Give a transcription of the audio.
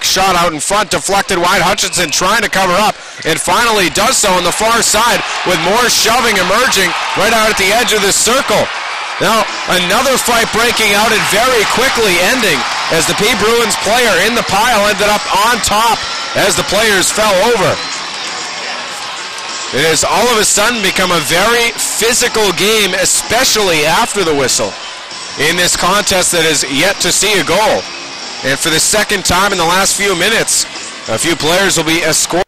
puck shot out in front, deflected wide. Hutchinson trying to cover up, and finally does so on the far side with more shoving emerging right out at the edge of the circle. Now, another fight breaking out and very quickly ending as the P. Bruins player in the pile ended up on top as the players fell over. It has all of a sudden become a very physical game, especially after the whistle, in this contest that is yet to see a goal. And for the second time in the last few minutes, a few players will be escorted